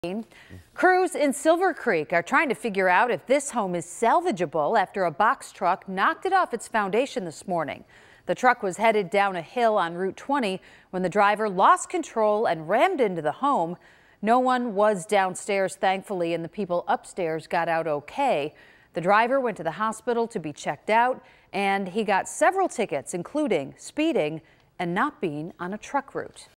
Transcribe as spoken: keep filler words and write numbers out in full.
Crews in Silver Creek are trying to figure out if this home is salvageable after a box truck knocked it off its foundation this morning. The truck was headed down a hill on Route twenty when the driver lost control and rammed into the home. No one was downstairs, thankfully, and the people upstairs got out okay. The driver went to the hospital to be checked out, and he got several tickets, including speeding and not being on a truck route.